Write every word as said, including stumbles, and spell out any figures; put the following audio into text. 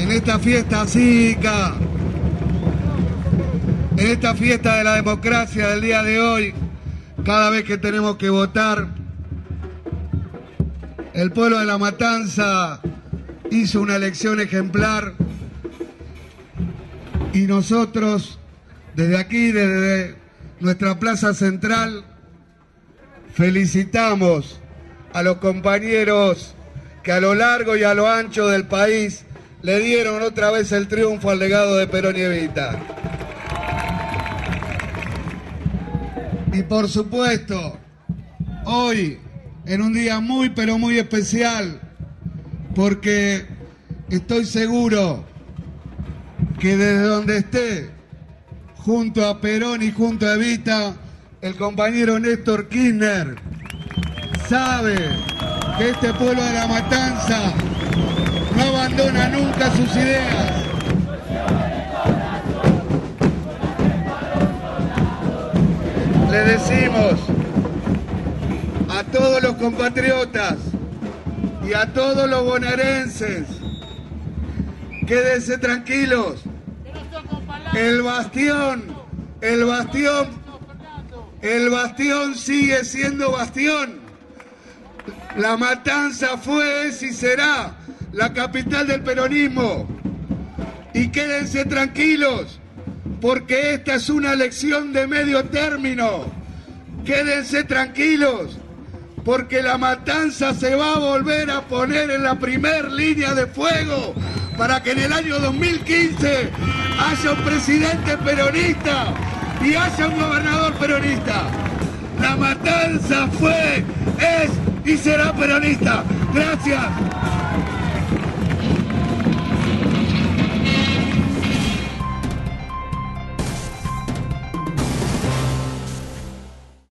en esta fiesta cívica, en esta fiesta de la democracia del día de hoy, cada vez que tenemos que votar, el pueblo de La Matanza hizo una elección ejemplar y nosotros, desde aquí, desde nuestra plaza central, felicitamos a los compañeros que a lo largo y a lo ancho del país le dieron otra vez el triunfo al legado de Perón y Evita. Y por supuesto, hoy, en un día muy pero muy especial, porque estoy seguro que desde donde esté, junto a Perón y junto a Evita, el compañero Néstor Kirchner sabe que este pueblo de La Matanza no abandona nunca sus ideas. Le decimos a todos los compatriotas y a todos los bonaerenses, quédense tranquilos. El bastión, el bastión, el bastión sigue siendo bastión. La Matanza fue, es y será la capital del peronismo. Y quédense tranquilos, porque esta es una elección de medio término. Quédense tranquilos, porque La Matanza se va a volver a poner en la primer línea de fuego para que en el año dos mil quince haya un presidente peronista y haya un gobernador peronista. La Matanza fue, es y será peronista. Gracias.